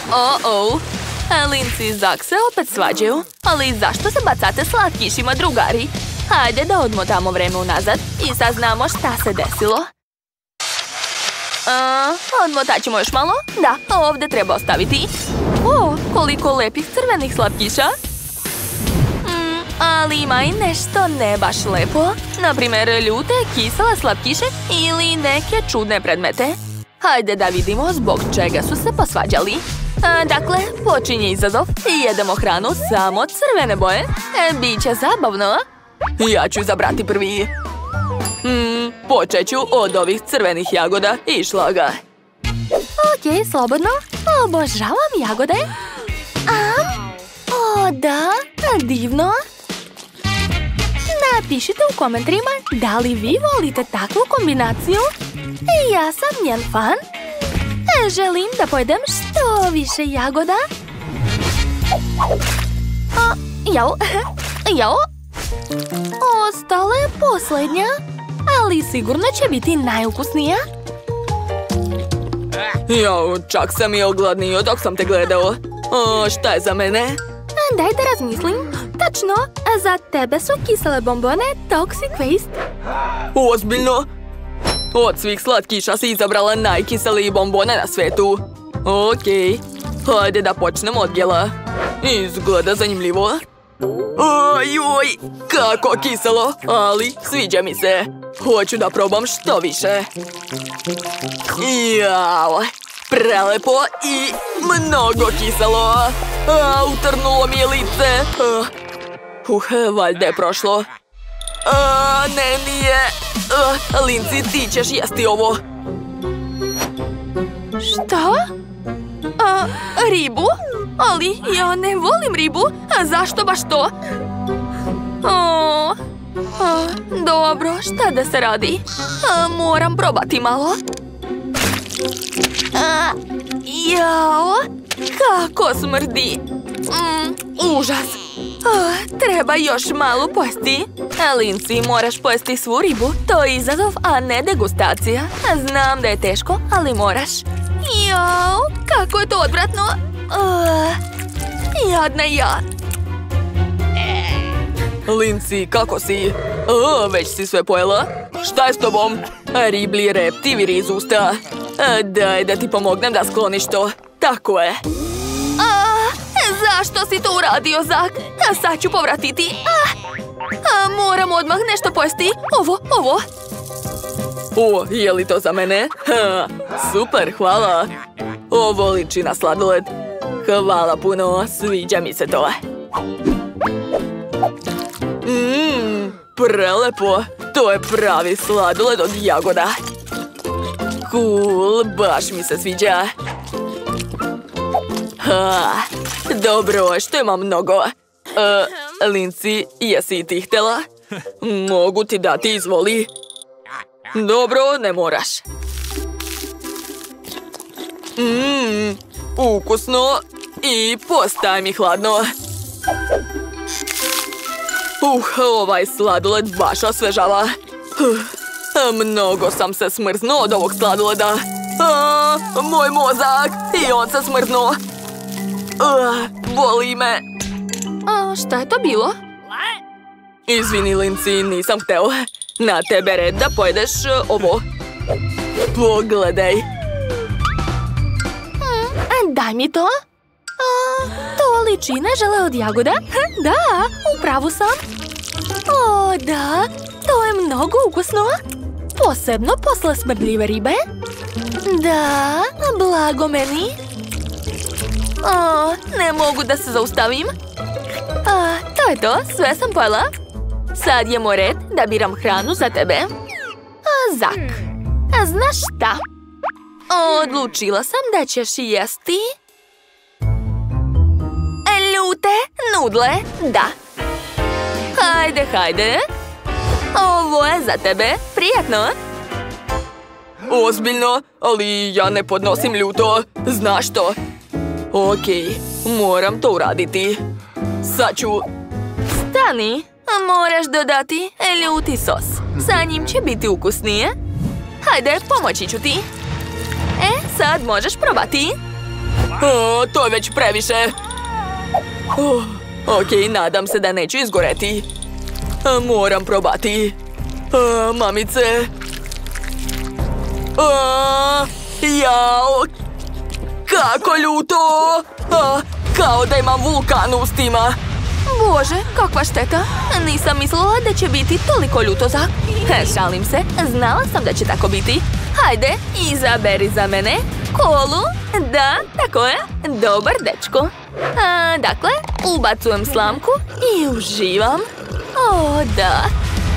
Lindsay i Zak se opet svađaju. Ali zašto se bacate slatkišima, drugari? Hajde da odmotamo vreme unazad i saznamo šta se desilo. Odmotat ćemo još malo. Da, ovdje treba ostaviti. Koliko lepih crvenih slatkiša. Ali ima i nešto ne baš lepo. Naprimjer, ljute, kisele slatkiše ili neke čudne predmete. Hajde da vidimo zbog čega su se posvađali. Dakle, počinje izazov i jedemo hranu samo crvene boje. Biće zabavno. Ja ću izabrati prvi. Počet ću od ovih crvenih jagoda i šlaga. Ok, slobodno. Obožavam jagode. Da, divno. Napišite u komentarima da li vi volite takvu kombinaciju. Ja sam njen fan. Želim da pojedem što više jagoda. Jao. Ostala je posljednja, ali sigurno će biti najukusnija. Jao, čak sam i ogladnio dok sam te gledao. Šta je za mene? Daj da razmislim. Tačno, za tebe su kisele bombone Toxic Waste. Ozbiljno? Od svih slatkiša si izabrala najkiseliji bombone na svetu. Ok, hajde da počnemo od jela. Izgleda zanimljivo. Ojoj, kako kiselo, ali sviđa mi se. Hoću da probam što više. Jao, prelepo i mnogo kiselo. Utrnulo mi je lice. Valjda je prošlo. Ne, nije. Lindsay, ti ćeš jesti ovo. Šta? Ribu? Ali ja ne volim ribu. Zašto baš to? Dobro, šta da se radi? Moram probati malo. Jao, kako smrdi. Užas. Treba još malo pojesti. Lindsay, moraš pojesti svu ribu. To je izazov, a ne degustacija. Znam da je teško, ali moraš. Jao, kako je to odvratno. Jadna ja. Lindsay, kako si? Već si sve pojela? Šta je s tobom? Riblji repti viri iz usta. Daj da ti pomognem da skloniš to. Tako je. Zašto si to uradio, Zak? Sad ću povratiti. Moram odmah nešto pojesti. Ovo. Je li to za mene? Super, hvala. Ovo liči na sladoled. Hvala puno, sviđa mi se to. Prelepo. To je pravi sladoled od jagoda. Cool, baš mi se sviđa. Dobro, što ima mnogo. Lindsay, jesi i ti htjela? Mogu ti dati, izvoli. Dobro, ne moraš. Ukusno i postaje mi hladno. Ovaj sladoled baš osvežava. Mnogo sam se smrznuo od ovog sladoleda. Moj mozak, i on se smrznuo. Boli me. Šta je to bilo? Izvini, Lindsay, nisam hteo. Na tebe red da pojedeš ovo. Pogledaj. Daj mi to. To liči na žele od jagoda. Da, upravu sam. Da, to je mnogo ukusno. Posebno posle smrdljive ribe. Da, blago meni. Ne mogu da se zaustavim. To je to, sve sam pojela. Sad je moj red da biram hranu za tebe. Zak, znaš šta? Odlučila sam da ćeš jesti ljute nudle, da. Hajde. Ovo je za tebe, prijatno. Ozbiljno, ali ja ne podnosim ljuto. Znaš to? Ok, moram to uraditi. Sad ću... Stani, moraš dodati ljuti sos. Sa njim će biti ukusnije. Hajde, pomoći ću ti. Sad možeš probati. To je već previše. Okej, nadam se da neću izgoreti. Moram probati. Mamice. Jao. Kako ljuto. Kao da imam vulkan u ustima. Bože, kakva šteta. Nisam mislila da će biti toliko ljuto, Zak. Šalim se, znala sam da će tako biti. Hajde, izaberi za mene kolu. Da, tako je, dobar dečko. Dakle, ubacujem slamku i uživam. O, da.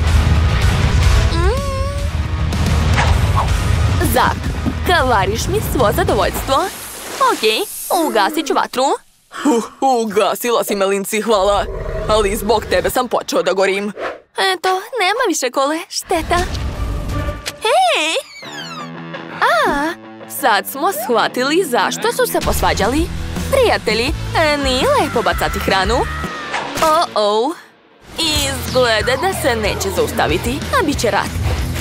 Zak, kvariš mi svo zadovoljstvo. Okej, ugasit ću vatru. Ugasila si me, Lindsay, hvala. Ali zbog tebe sam počeo da gorim. Eto, nema više kole, šteta. Hej! Sad smo shvatili zašto su se posvađali. Prijatelji, nije lepo bacati hranu. Izgleda da se neće zaustaviti, a bit će rat.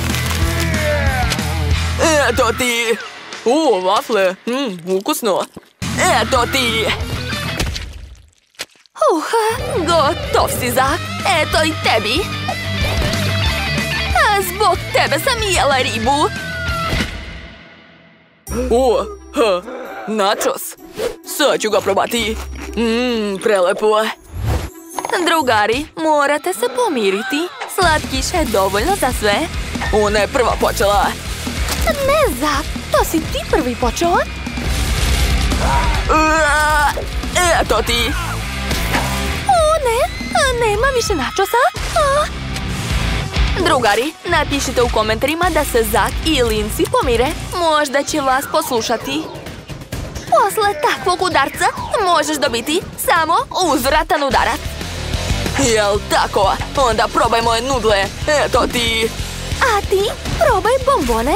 Eto ti! Vafle, ukusno. Eto ti! Gotov si, Zak. Eto i tebi. Zbog tebe sam jela ribu. Nachos. Sad ću ga probati. Prelepo. Drugari, morate se pomiriti. Slatkiša je dovoljno za sve. Ona je prva počela. Ne, Zak, to si ti prvi počeo. Eto ti. Nema više nachosa. Drugari, napišite u komentarima da se Zak i Lindsay pomire. Možda će vas poslušati. Posle takvog udarca možeš dobiti samo uzvratan udarac. Jel tako? Onda probaj moje nudle. Eto ti. A ti probaj bombone.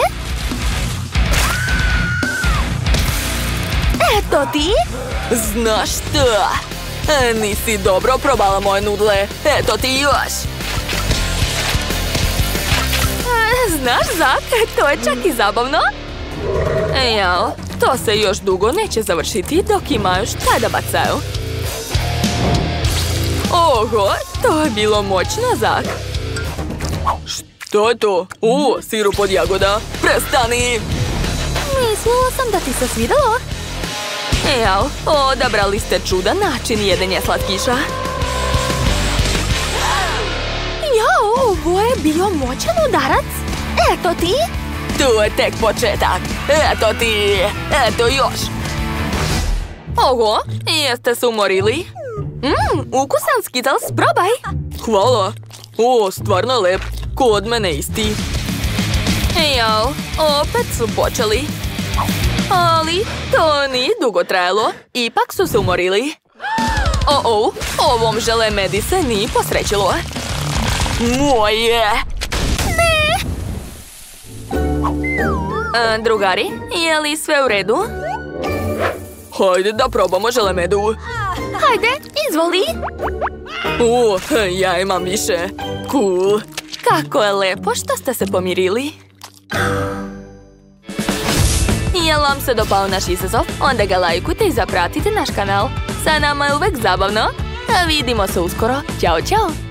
Eto ti. Znaš šta? Nisi dobro probala moje nudle. Eto ti još. Znaš, Zak, to je čak i zabavno. Jao, to se još dugo neće završiti dok imaju šta da bacaju. Oho, to je bilo moćno, Zak. Što je to? Sirup od jagoda. Prestani! Mislila sam da ti se svidalo. Jao, odabrali ste čudan način jedenja slatkiša. Jao, ovo je bio moćan udarac. Eto ti. To je tek početak. Eto ti. Eto još. Oho, jeste se umorili? Ukusan Skittles, probaj. Hvala. Stvarno je lep. Kod mene isti. Jao, opet su počeli. Ali to nije dugo trajalo. Ipak su se umorili. Ovom želemedi se nije posrećilo. Moje! Ne! Drugari, je li sve u redu? Hajde da probamo želemedu. Hajde, izvoli. Ja imam više. Cool. Kako je lepo što ste se pomirili. Jel vam se dopao naš izazov? Onda ga lajkujte i zapratite naš kanal. Sa nama je uvek zabavno. Vidimo se uskoro. Ćao, ćao!